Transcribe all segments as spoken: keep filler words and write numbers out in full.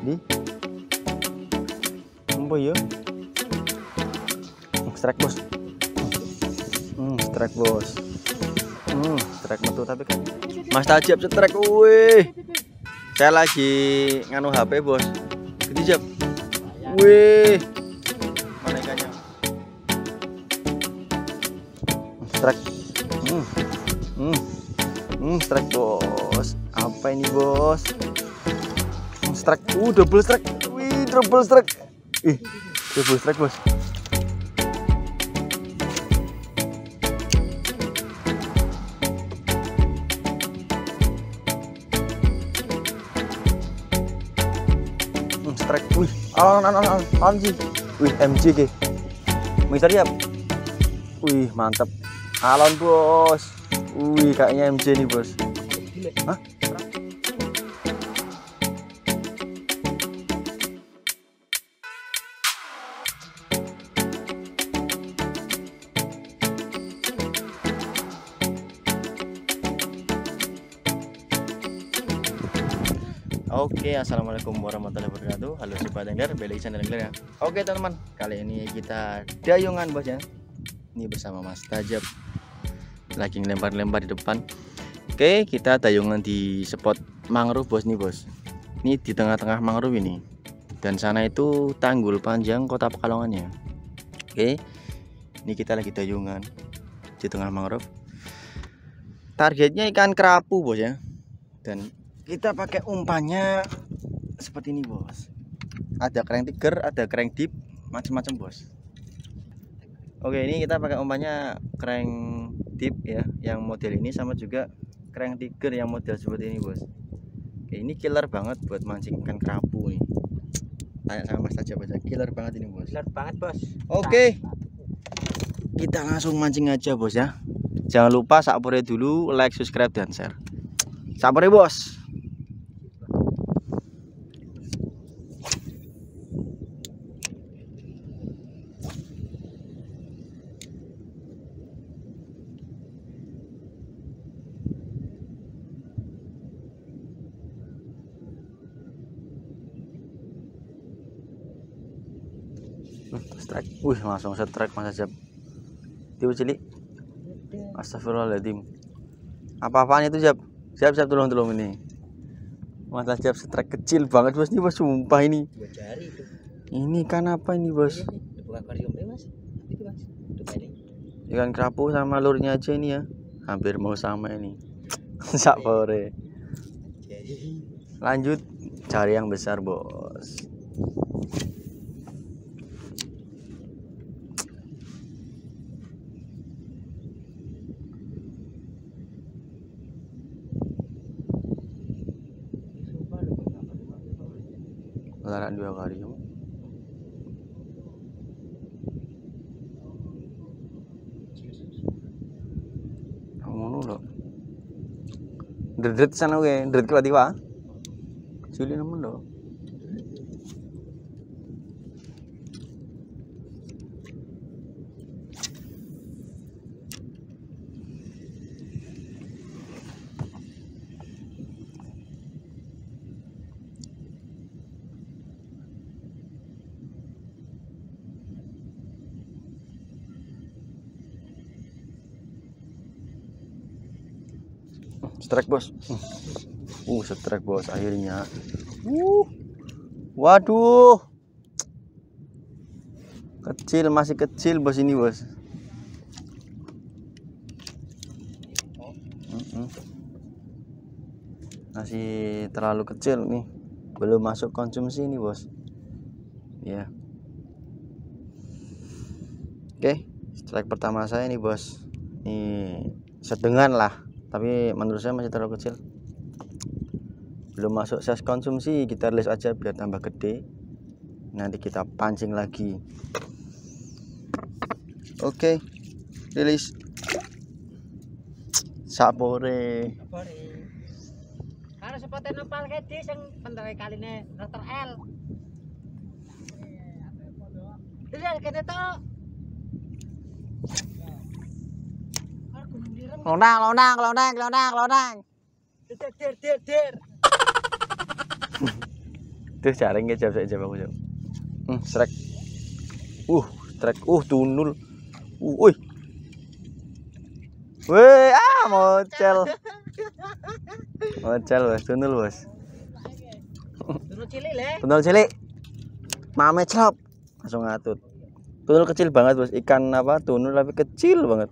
Di. Apa ya? Strike bos. Hmm, strike bos. Hmm, strike metu tapi kan Mas Tajab strike. Wih. Saya lagi nganu H P bos. Gede Jab. Wih. Mana ikannya? Strike. Hmm. Hmm. Hmm, strike bos. Apa ini bos? Hmm, strike. Uh, double strike. Wih, double strike. Ih, double strike bos. Hmm, strike. Wih, alon alon alon alon sih. Wih, M J ke. Mister ya. Wih, mantap. Alon bos. Wih, kayaknya M J nih bos. Hah? Oke, assalamualaikum warahmatullahi wabarakatuh. Halo sobat angler, balik channel angler ya. Oke teman-teman, kali ini kita dayungan bos ya. Ini bersama Mas Tajab, lagi ngelempar-lempar di depan. Oke, kita dayungan di spot mangrove bos nih bos. Ini di tengah-tengah mangrove ini. Dan sana itu Tanggul Panjang, Kota Pekalongan ya. Oke, ini kita lagi dayungan di tengah mangrove. Targetnya ikan kerapu bos ya. Dan kita pakai umpannya seperti ini bos. Ada crank tiger, ada crank dip, macam-macam bos. Oke, ini kita pakai umpannya crank dip ya, yang model ini, sama juga crank tiger yang model seperti ini bos. Oke, ini killer banget buat mancing ikan kerapu nih. Tanya sama Mas Tajab aja, killer banget ini bos. Killer banget bos. Oke, kita langsung mancing aja bos ya. Jangan lupa sapore dulu, like, subscribe, dan share. Sapore bos. Strike, wih langsung strike Mas Tajab. Tiba cilik. Astagfirullahaladzim. Apa-apaan itu Jab? Siap-siap tolong-tolong ini. Mas Tajab strike kecil banget bos nih bos, sumpah ini. Dua jari itu. Ini kan apa ini bos? Bukan akuarium deh mas. Itu mas. Ikan kerapu sama lurnya aja ini ya. Hampir mau sama ini. Sapore. Lanjut cari yang besar bos. Larang dua kali kamu. Ngono lho. Dredret sana oke, dredret ke tiba. Cili nemen lho. Strike bos. Uh, strike bos akhirnya. Uh. Waduh. Kecil, masih kecil bos ini bos. Uh-uh. Masih terlalu kecil nih. Belum masuk konsumsi nih bos. Ya. Oke, strike pertama saya nih bos. Ini sedengan lah. Tapi menurut saya masih terlalu kecil, belum masuk size konsumsi. Kita rilis aja biar tambah gede, nanti kita pancing lagi. Oke, rilis. Sapore. Sapore. Karena sepatnya nempal kayak di yang penderai kaline dokter L. Tidak kayak itu. Lonang, lonang, lonang, lonang, lonang. Der, der, der, der. Tuh jaring ke jam jam aku jam. Hmm, strike. Uh, strike. Uh, tunul. Uh, woi. Woi, ah, mocel. Mocel, Bos. Tunul, Bos. Tunul cilik le. Tunul cilik. Mame celop. Langsung ngatut. Tunul kecil banget, Bos. Ikan apa? Tunul tapi kecil banget.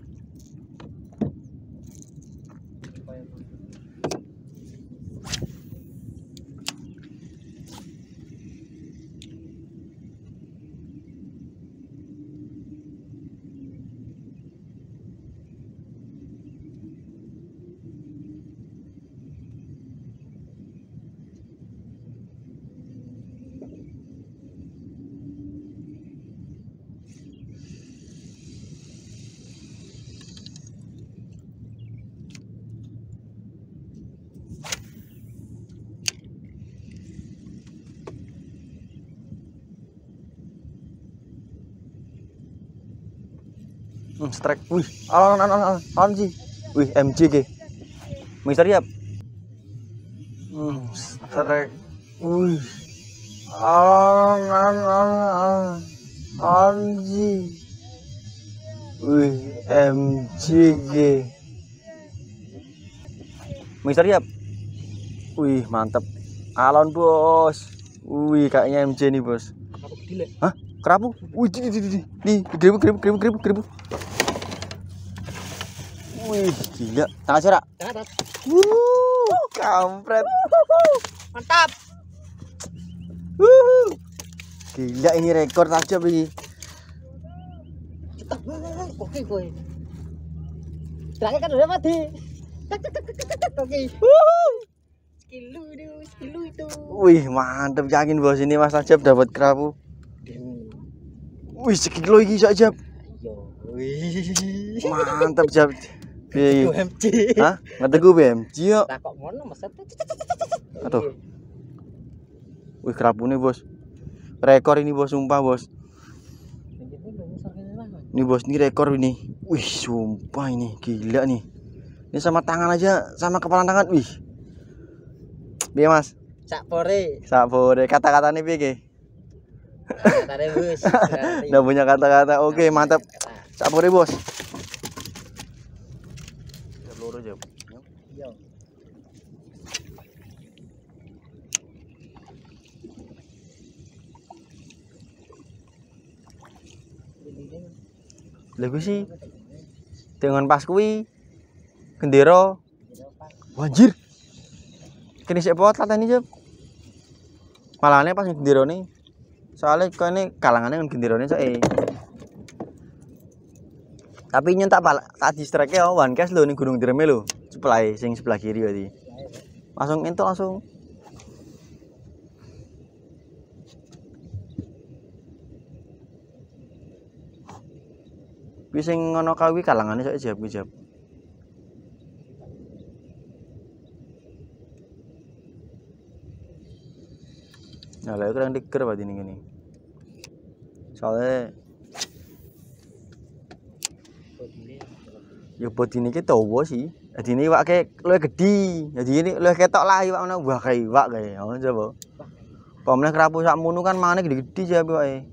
Hmm, strike. Wih, alon alon alon alon sih. Wih, M J ke. Mister Yap. Hmm, strike. Wih. Alon alon alon alon sih. Wih, M J ke. Mister Yap. Wih, mantap. Alon, Bos. Wih, kayaknya M J nih, Bos. Hah? Kerapu? Wih, di di di. Nih, geribu geribu geribu geribu geribu. Wih, gila. Tengah serak. Tengah. Wuh, kampret. Mantap. Wuh. Gila, ini rekor tajam ini. Oke, boy. Terakhir kan udah mati. Oke. Skill itu, skill itu. Wih, mantap, yakin Bos ini Mas Tajab dapat kerapu. Wih, sekilo iki Jab. Yo, wih. Mantap, Jab. Piye? M J. Hah? Ngeteku B M J yo. Tak kok ngono Mas. Aduh. Wih, kerapune, Bos. Rekor ini, Bos, sumpah, Bos. Ini, Bos, ini rekor ini. Wih, sumpah ini gila nih. Ini sama tangan aja, sama kepala tangan. Wih. Piye, Mas? Sak pore. Sak pore. Kata-katane piye ki? Katane Bos. Nggak punya kata-kata. Oke, mantap. Sak pore, Bos. Loro Jab. Yo. Lha sih. Dengan pas kuwi gendera. Wanjir. Kene sik pot lateni Jab. Malahane pas genderane. Soalnya kene kalangane kan genderane soe. Tapi nyentak pala tak distrek ya one cast lho ning Gunung Dreme lho. Sebelah sing sebelah kiri berarti. Langsung entuk langsung. Wis sing ngono kawi kalangane sok Jab Jab. Nah, lha kurang diker berarti ning kene. Soale ya bodine iki dawa sih. Dadi ini iwake luwih gedhi. Dadi ini luwih ketok lah iwak ngono. Wah, kae iwak kae. Ngono coba. Pamane kerapu sakmono kan mangane gede-gede sih iwake.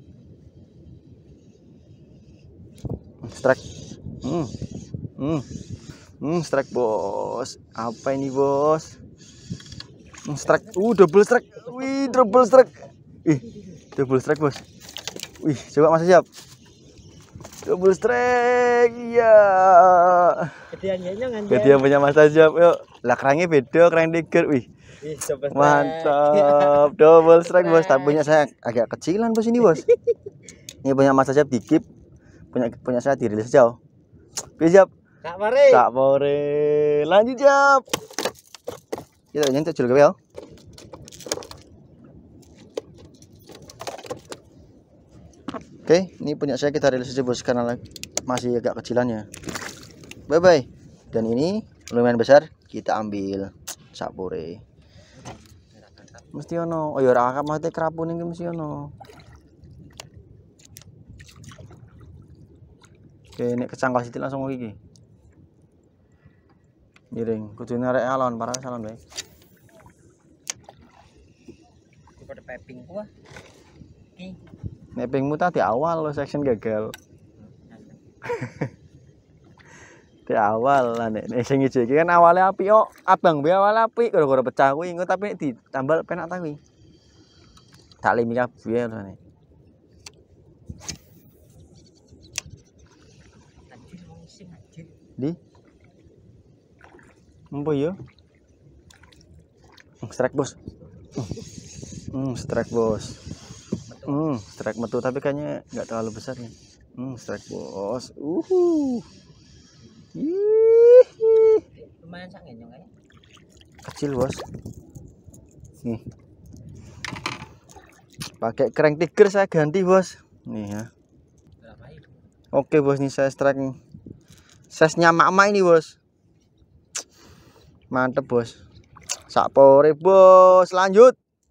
Strike. Hmm. Hmm. Hmm, strike, Bos. Apa ini, Bos? Hmm, strike. Uh, double strike. Wih, double strike. Ih, double strike, Bos. Wih, coba Mas siap. Double strike. Iya. Gedean nyong anjir. Gedean punya Mas Tajab. Yuk. Lah kerangnya beda, kerang tiger. Wih. Mantap. Double strike, Bos. Tapi punya saya agak kecilan, Bos, ini, Bos. Ini punya Mas Tajab dikip. Punya punya saya dirilis jauh. Siap. Kak Pore. Kak Pore. Lanjut, Jab. Kita nyentuh jul gawe ya. Oke, ini punya saya kita rilis aja, Bos, karena masih agak kecilannya. Bye bye. Dan ini lumayan besar, kita ambil Sak Pore. Mesti ono. Oh ya ora akak mate kerapu ning mesti ono. Oke, nek kecangkal sitik langsung iki. Miring, kudune arek alon, para salon bae. peping gua. Ki. Nepingmu tadi awal lo section gagal. Di awal lah nek sing ijo iki kan awalnya api kok. Abang be awal api gara-gara pecah kuwi engko tapi ditambal penak ta kuwi. Tak limi kabeh lho nek. Anjir wong sing anjir. Di. Empo yo. Strike bos. Hmm, strike bos. Hmm, strike metu tapi kayaknya nggak terlalu besar nih. Hmm, strike bos. Uhu. Hihi. Lumayan sak ngenyong kae. Kecil bos. Nih. Pakai crank tiger saya ganti bos. Nih ya. Berapa itu? Oke bos, nih saya strike nih. Size-nya mak-mak ini bos. Mantep bos. Sakpore bos, lanjut.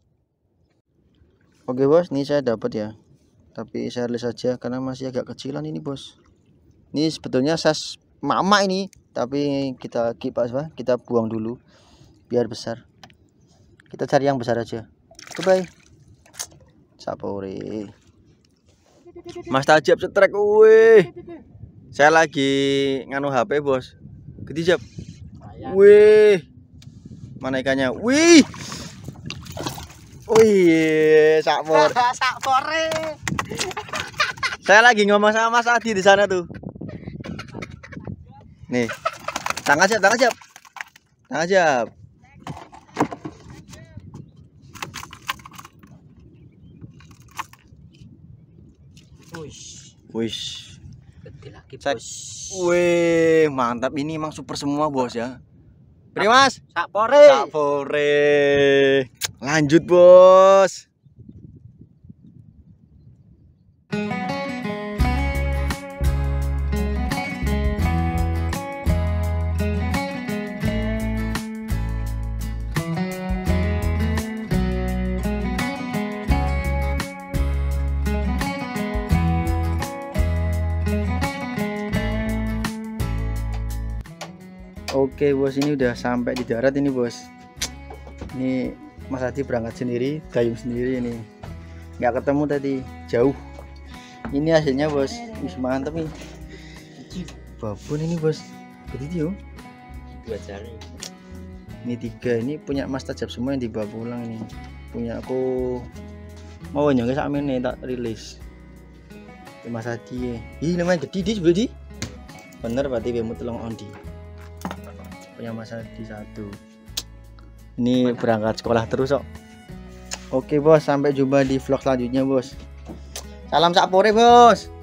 Oke bos, ini saya dapat ya. Tapi saya rilis saja karena masih agak kecilan ini bos. Ini sebetulnya size mak-mak ini, tapi kita kipas pak, kita buang dulu biar besar. Kita cari yang besar aja. Bye. Sakpore. Mas Tajab setrek, wih. Saya lagi nganu H P bos. Ketijab. Wih. Mana ikannya? Wih. Wih, sakpor. Sakpore. Saya lagi ngomong sama Mas Adi di sana tuh. Nih. Tang aja, tang aja. Tang aja. Wush. Wih. Gede lagi Saya- bos. Wih, mantap, ini emang super semua bos ya. Beri mas. Sakpore. Sakpore. Lanjut bos. Oke bos, ini udah sampai di darat ini bos. Ini Mas Adi berangkat sendiri, gayung sendiri ini. Nggak ketemu tadi, jauh. Ini hasilnya bos. Wih, mantap nih. Babon ini bos. Gede yuk. Dua jari. Ini tiga, ini punya Mas Tajab semua yang dibawa pulang ini. Punya aku mau nyangka sama ini tak rilis. Ini Mas Adi. Ih, lumayan gede di sebelah di. Bener berarti bemu telung ondi. Punya Mas Adi satu. Ini berangkat sekolah terus kok. Oke bos, sampai jumpa di vlog selanjutnya bos. Salam sakpore bos.